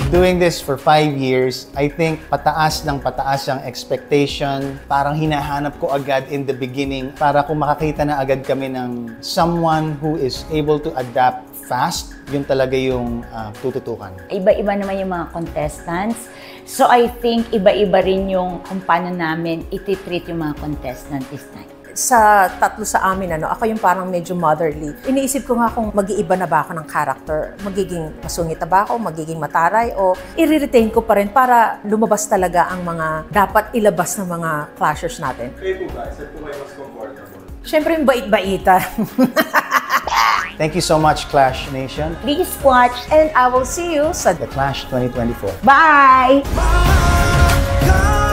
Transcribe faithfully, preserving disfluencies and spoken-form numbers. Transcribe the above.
Doing this for five years, I think pataas ng pataas ang expectation. Parang hinahanap ko agad in the beginning para kung makakita na agad kami ng someone who is able to adapt fast, yun talaga yung uh, tututukan. Iba-iba naman yung mga contestants. So I think iba-iba rin yung kung paano namin iti-treat yung mga contestant this time. Sa tatlo sa amin, ano, ako yung parang medyo motherly. Iniisip ko nga kung mag-iiba na ba ako ng character. Magiging masungit na ba ako, magiging mataray, o i-retain ko pa rin para lumabas talaga ang mga dapat ilabas ng mga clashers natin. Kayo po ba? Saan po kayo mas comfortable? Siyempre yung bait-baita. Thank you so much, Clash Nation. Please watch And I will see you sa The Clash twenty twenty-four. Bye! Magiging